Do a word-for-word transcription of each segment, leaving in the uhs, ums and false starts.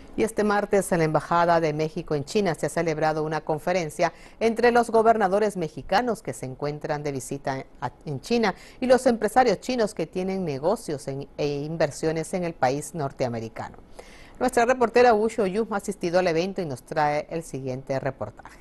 Y este martes en la Embajada de México en China se ha celebrado una conferencia entre los gobernadores mexicanos que se encuentran de visita en China y los empresarios chinos que tienen negocios en, e inversiones en el país norteamericano. Nuestra reportera Wu Xiaoyu ha asistido al evento y nos trae el siguiente reportaje.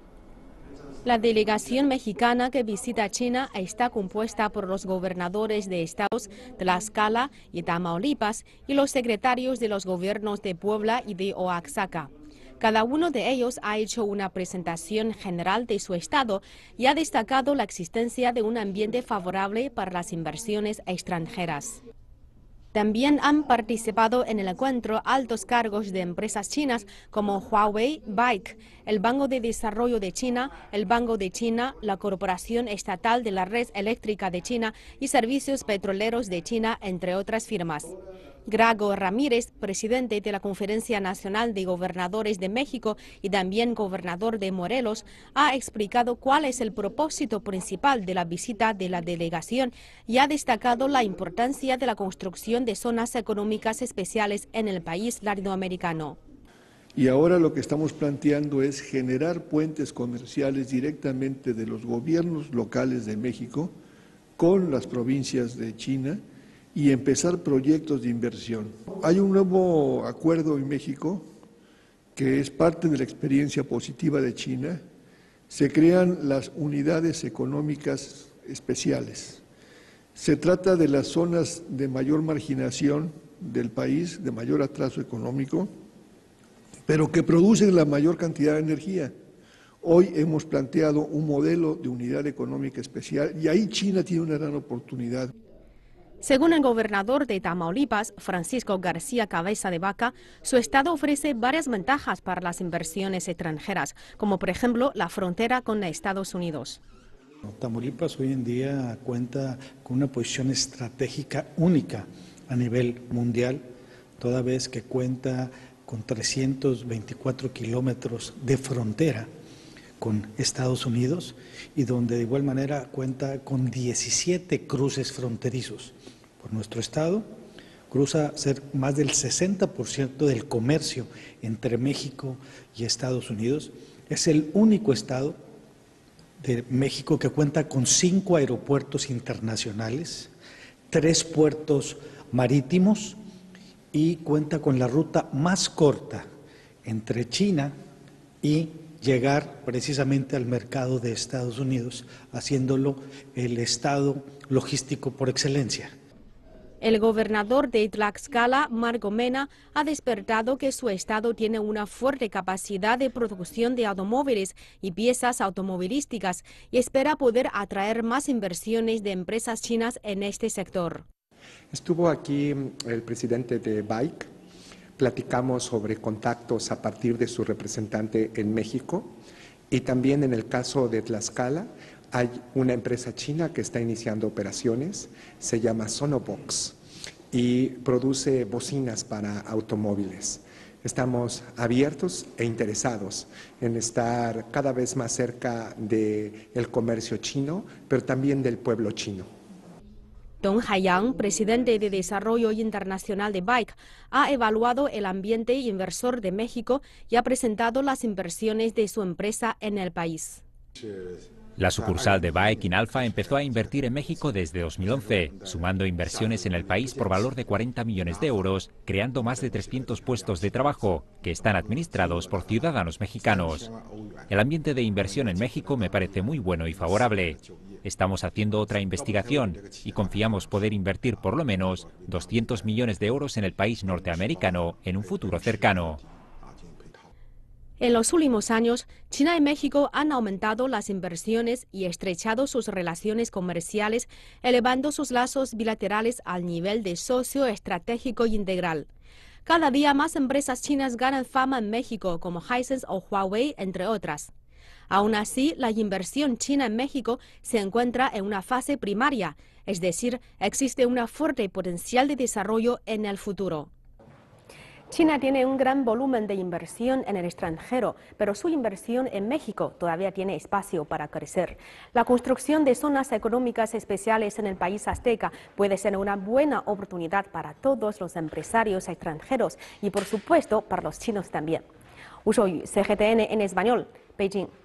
La delegación mexicana que visita China está compuesta por los gobernadores de estados Tlaxcala y Tamaulipas y los secretarios de los gobiernos de Puebla y de Oaxaca. Cada uno de ellos ha hecho una presentación general de su estado y ha destacado la existencia de un ambiente favorable para las inversiones extranjeras. También han participado en el encuentro altos cargos de empresas chinas como Huawei, Bike, el Banco de Desarrollo de China, el Banco de China, la Corporación Estatal de la Red Eléctrica de China y Servicios Petroleros de China, entre otras firmas. Grago Ramírez, presidente de la Conferencia Nacional de Gobernadores de México y también gobernador de Morelos, ha explicado cuál es el propósito principal de la visita de la delegación y ha destacado la importancia de la construcción de zonas económicas especiales en el país latinoamericano. Y ahora lo que estamos planteando es generar puentes comerciales directamente de los gobiernos locales de México con las provincias de China y empezar proyectos de inversión. Hay un nuevo acuerdo en México que es parte de la experiencia positiva de China. Se crean las unidades económicas especiales. Se trata de las zonas de mayor marginación del país, de mayor atraso económico, pero que producen la mayor cantidad de energía. Hoy hemos planteado un modelo de unidad económica especial y ahí China tiene una gran oportunidad. Según el gobernador de Tamaulipas, Francisco García Cabeza de Vaca, su estado ofrece varias ventajas para las inversiones extranjeras, como por ejemplo la frontera con Estados Unidos. Tamaulipas hoy en día cuenta con una posición estratégica única a nivel mundial, toda vez que cuenta con trescientos veinticuatro kilómetros de frontera con Estados Unidos y donde de igual manera cuenta con diecisiete cruces fronterizos. Por nuestro estado cruza ser más del sesenta por ciento del comercio entre México y Estados Unidos. Es el único estado de México que cuenta con cinco aeropuertos internacionales, tres puertos marítimos y cuenta con la ruta más corta entre China y llegar precisamente al mercado de Estados Unidos, haciéndolo el estado logístico por excelencia. El gobernador de Tlaxcala, Marco Mena, ha despertado que su estado tiene una fuerte capacidad de producción de automóviles y piezas automovilísticas y espera poder atraer más inversiones de empresas chinas en este sector. Estuvo aquí el presidente de Bike, platicamos sobre contactos a partir de su representante en México y también en el caso de Tlaxcala hay una empresa china que está iniciando operaciones, se llama Sonobox y produce bocinas para automóviles. Estamos abiertos e interesados en estar cada vez más cerca del comercio chino, pero también del pueblo chino. Dong Haiyang, presidente de Desarrollo Internacional de Bike, ha evaluado el ambiente inversor de México y ha presentado las inversiones de su empresa en el país. La sucursal de Bike in Alpha empezó a invertir en México desde dos mil once, sumando inversiones en el país por valor de cuarenta millones de euros, creando más de trescientos puestos de trabajo, que están administrados por ciudadanos mexicanos. El ambiente de inversión en México me parece muy bueno y favorable. Estamos haciendo otra investigación y confiamos poder invertir por lo menos doscientos millones de euros en el país norteamericano en un futuro cercano. En los últimos años, China y México han aumentado las inversiones y estrechado sus relaciones comerciales, elevando sus lazos bilaterales al nivel de socio estratégico e integral. Cada día más empresas chinas ganan fama en México, como Hisense o Huawei, entre otras. Aún así, la inversión china en México se encuentra en una fase primaria, es decir, existe un fuerte potencial de desarrollo en el futuro. China tiene un gran volumen de inversión en el extranjero, pero su inversión en México todavía tiene espacio para crecer. La construcción de zonas económicas especiales en el país azteca puede ser una buena oportunidad para todos los empresarios extranjeros y, por supuesto, para los chinos también. Wu Shouyu, C G T N en español, Beijing.